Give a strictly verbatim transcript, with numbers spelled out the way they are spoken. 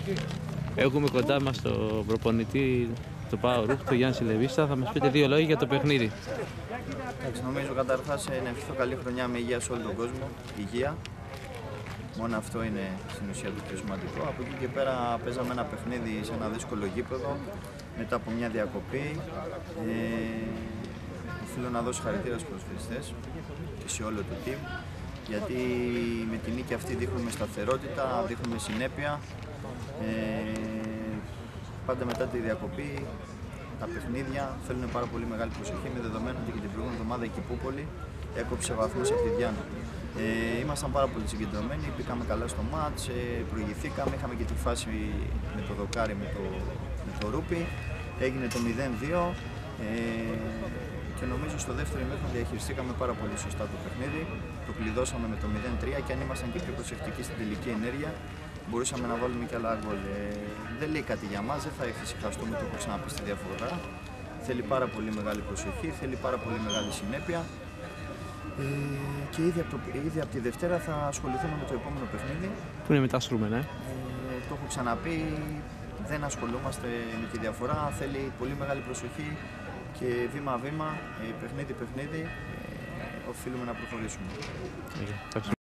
Έχουμε κοντά μας τον προπονητή του ΠΑΟ Ρούχ, τον Γιάννη Σιλεβίστα. Θα μας πείτε δύο λόγια για το παιχνίδι. Εντάξει, νομίζω καταρχάς να ευχηθώ καλή χρονιά με υγεία σε όλο τον κόσμο. Υγεία. Μόνο αυτό είναι στην ουσία το πιο σημαντικό. Από εκεί και πέρα παίζαμε ένα παιχνίδι σε ένα δύσκολο γήπεδο μετά από μια διακοπή. Ε, οφείλω να δώσω χαρακτήρα στους ποδοσφαιριστές και σε όλο το team, γιατί με την νίκη αυτή δείχνουμε σταθερότητα, δείχνουμε συνέπεια. Ε, πάντα μετά τη διακοπή τα παιχνίδια θέλουν πάρα πολύ μεγάλη προσοχή, με δεδομένο ότι και την προηγούμενη εβδομάδα η Κηπούπολη έκοψε βαθμούς από τη Διάνα. Ε, ήμασταν πάρα πολύ συγκεντρωμένοι, πήγαμε καλά στο μάτς, ε, προηγηθήκαμε, είχαμε και τη φάση με το δοκάρι, με το, με το Ρούπι, έγινε το μηδέν δύο ε, και νομίζω στο δεύτερο ημίχρονο διαχειριστήκαμε πάρα πολύ σωστά το παιχνίδι, το κλειδώσαμε με το μηδέν τρία και αν ήμασταν και πιο προσεκτικοί στην τελική ενέργεια μπορούσαμε να βάλουμε και άλλα γκολ. Ε, δεν λέει κάτι για μας, δεν θα εφησυχαστούμε, το έχω ξαναπεί στη διαφορά. Θέλει πάρα πολύ μεγάλη προσοχή, θέλει πάρα πολύ μεγάλη συνέπεια. Ε, και ήδη από, το, ήδη από τη Δευτέρα θα ασχοληθούμε με το επόμενο παιχνίδι. Που είναι μετά Στρούμενα, ε. ε. Το έχω ξαναπεί, δεν ασχολούμαστε με τη διαφορά, θέλει πολύ μεγάλη προσοχή και βήμα-βήμα, ε, παιχνίδι-παιχνίδι, ε, οφείλουμε να προχωρήσουμε. Okay.